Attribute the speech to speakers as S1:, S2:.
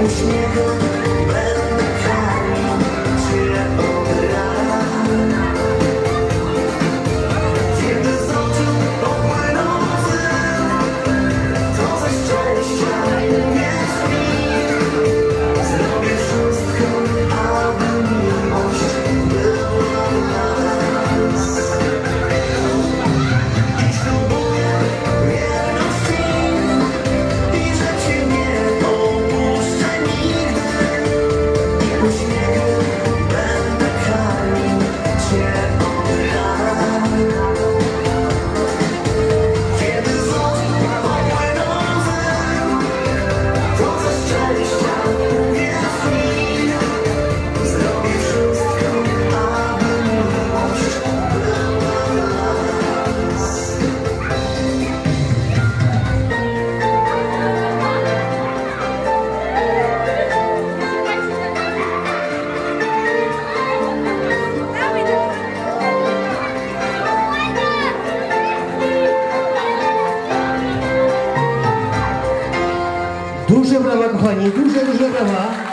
S1: uśmiechem będę karmił cię od rana. Kiedy z oczu popłyną łzy, to ze szczęścia nie śpi. Zrobię wszystko, aby miłość była nas. I ślubuję wierność ci, i że cię nie opuszczę nigdy. I uśmiechem będę karmił cię od rana. Kiedy z oczu popłyną łzy, to ze szczęścia nie śpi. Zrobię wszystko, aby miłość była nas.
S2: Duże brawa, kochani, duże brawa.